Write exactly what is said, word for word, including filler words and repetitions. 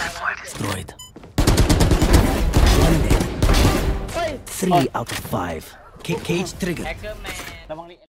Destroyed. One dead. Three out of five. Ca- cage trigger. Hacker man